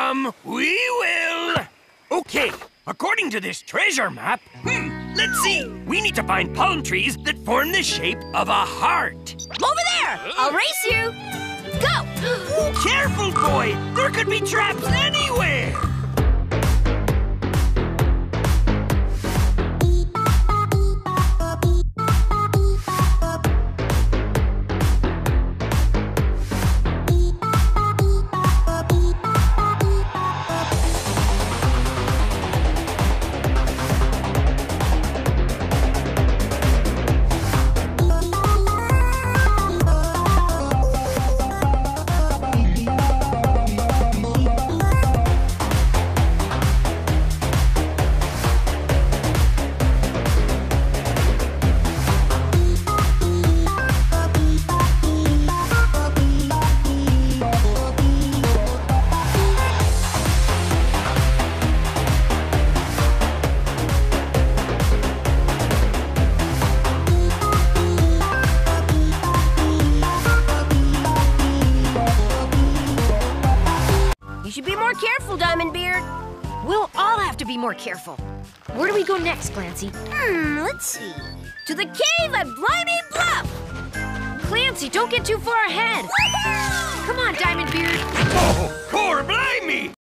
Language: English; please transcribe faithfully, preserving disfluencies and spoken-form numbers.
come, we will. Okay, according to this treasure map, hmm, let's see. We need to find palm trees that form the shape of a heart. Over there! I'll race you. Go! Oh, careful, boy. There could be traps anywhere. You should be more careful, Diamondbeard. We'll all have to be more careful. Where do we go next, Clancy? Hmm, let's see. To the cave at Blimey Bluff! Clancy, don't get too far ahead. Woohoo! Come on, Diamondbeard. Oh, poor Blimey!